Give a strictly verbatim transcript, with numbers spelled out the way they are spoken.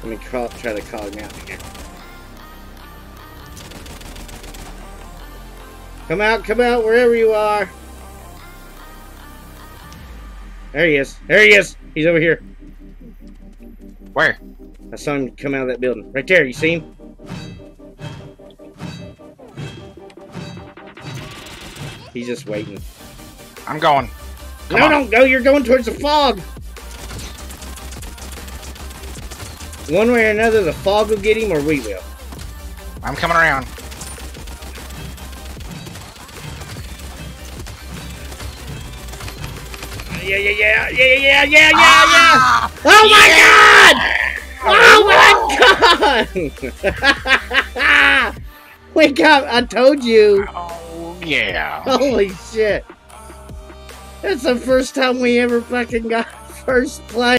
Let me call, try to call him out here. Come out, come out, wherever you are. There he is. There he is. He's over here. Where? I saw him come out of that building. Right there, you see him? He's just waiting. I'm going. Come no, on. don't go. You're going towards the fog. One way or another, the fog will get him or we will. I'm coming around. Yeah, yeah, yeah, yeah, yeah, yeah, yeah, ah, yeah. Oh my yeah. God! Oh my God! Wake up! I told you. Oh yeah. Holy shit! That's the first time we ever fucking got first place.